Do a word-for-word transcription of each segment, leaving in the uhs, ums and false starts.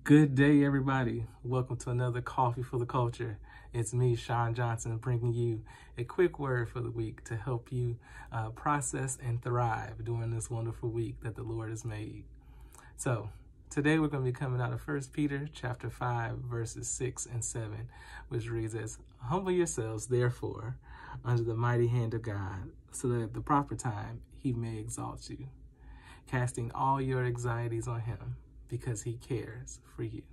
Good day, everybody. Welcome to another Coffee for the Culture. It's me, Sean Johnson, bringing you a quick word for the week to help you uh, process and thrive during this wonderful week that the Lord has made. So today we're going to be coming out of First Peter chapter five, verses six and seven, which reads as, "Humble yourselves, therefore, under the mighty hand of God, so that at the proper time he may exalt you, casting all your anxieties on him, because he cares for you."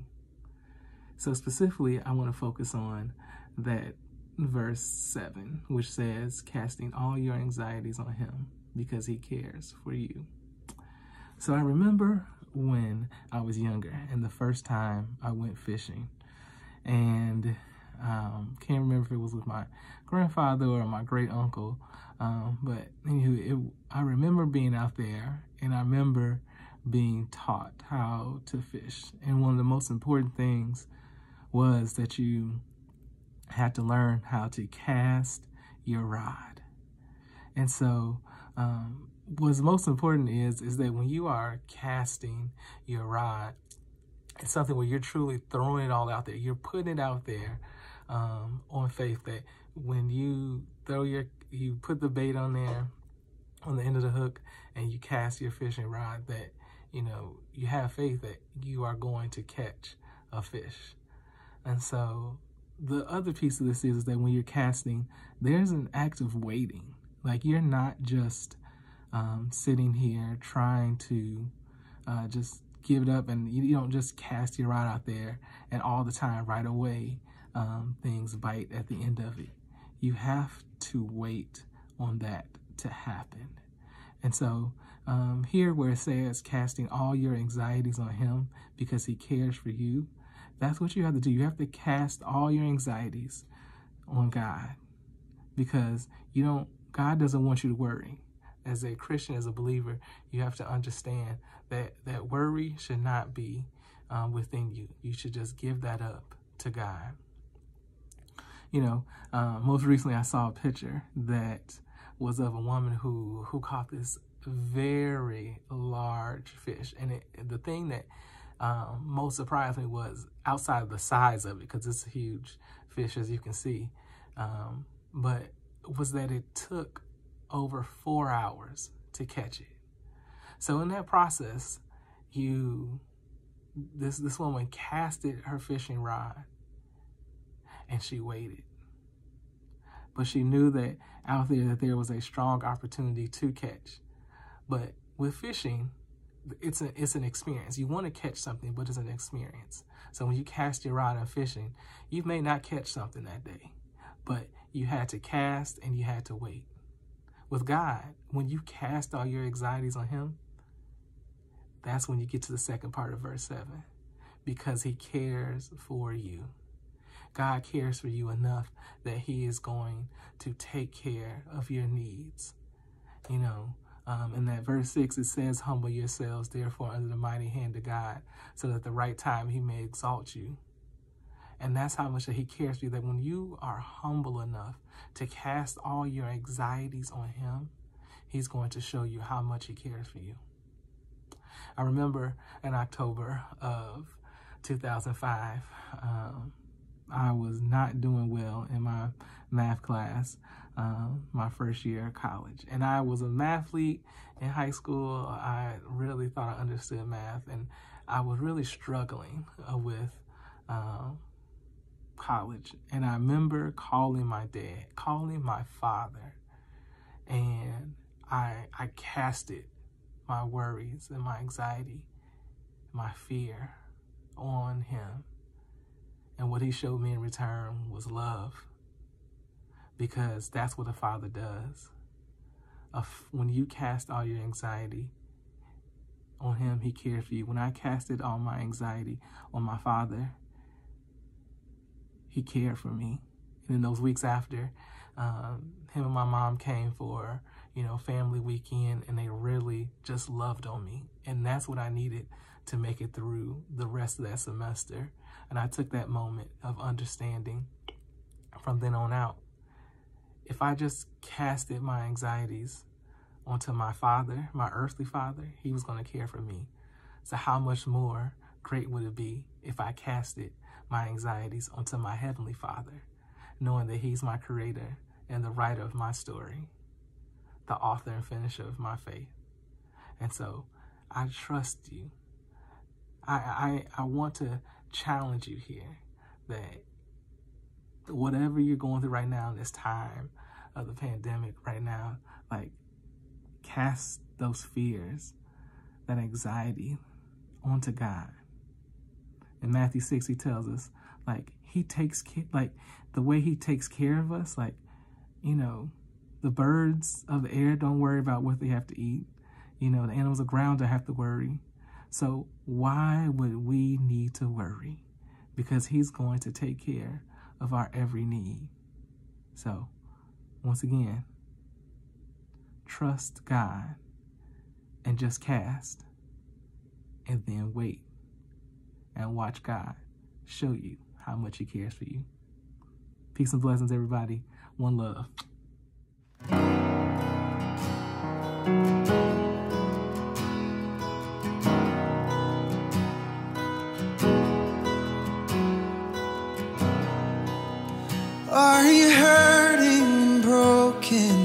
So specifically, I want to focus on that verse seven, which says, casting all your anxieties on him because he cares for you. So I remember when I was younger and the first time I went fishing, and um, can't remember if it was with my grandfather or my great uncle, um, but anywho, it, I remember being out there, and I remember being taught how to fish. And one of the most important things was that you had to learn how to cast your rod. And so um, what's most important is, is that when you are casting your rod, it's something where you're truly throwing it all out there. You're putting it out there um, on faith that when you throw your, you put the bait on there, on the end of the hook, and you cast your fishing rod, that you know, you have faith that you are going to catch a fish. And so the other piece of this is, is that when you're casting, there's an act of waiting. Like, you're not just um, sitting here trying to uh, just give it up, and you, you don't just cast your rod out there and all the time right away um, things bite at the end of it. You have to wait on that to happen. And so um, here where it says casting all your anxieties on him because he cares for you, that's what you have to do. You have to cast all your anxieties on God, because you don't, God doesn't want you to worry. As a Christian, as a believer, you have to understand that, that worry should not be um, within you. You should just give that up to God. You know, uh, most recently I saw a picture that was of a woman who who caught this very large fish, and it, the thing that um, most surprised me was outside of the size of it, because it's a huge fish, as you can see, um, but was that it took over four hours to catch it. So in that process, you this this woman casted her fishing rod, and she waited. But she knew that out there that there was a strong opportunity to catch. But with fishing, it's, a, it's an experience. You want to catch something, but it's an experience. So when you cast your rod on fishing, you may not catch something that day, but you had to cast and you had to wait. With God, when you cast all your anxieties on him, that's when you get to the second part of verse seven, because he cares for you. God cares for you enough that he is going to take care of your needs. You know, um, in that verse six, it says, humble yourselves, therefore, under the mighty hand of God, so that at the right time he may exalt you. And that's how much that he cares for you, that when you are humble enough to cast all your anxieties on him, he's going to show you how much he cares for you. I remember in October of two thousand five, um, I was not doing well in my math class, um, my first year of college. And I was a mathlete in high school. I really thought I understood math, and I was really struggling uh, with um, college. And I remember calling my dad, calling my father, and I, I casted my worries and my anxiety, my fear on him. And what he showed me in return was love, because that's what a father does. When you cast all your anxiety on him, he cares for you. When I casted all my anxiety on my father, he cared for me. And in those weeks after, um, him and my mom came for, you know, family weekend, and they really just loved on me. And that's what I needed to make it through the rest of that semester. And I took that moment of understanding from then on out. If I just casted my anxieties onto my father, my earthly father, he was going to care for me. So how much more great would it be if I casted my anxieties onto my Heavenly Father, knowing that He's my creator and the writer of my story, the author and finisher of my faith. And so I trust you. I, I, I want to challenge you here that whatever you're going through right now in this time of the pandemic right now, like, cast those fears, that anxiety onto God. In Matthew six, he tells us, like, he takes care, like, the way he takes care of us, like, you know, the birds of the air don't worry about what they have to eat. You know, the animals of the ground don't have to worry. So why would we need to worry? Because he's going to take care of our every need. So, once again, trust God and just cast, and then wait and watch God show you how much he cares for you. Peace and blessings, everybody. One love. Are you hurting and broken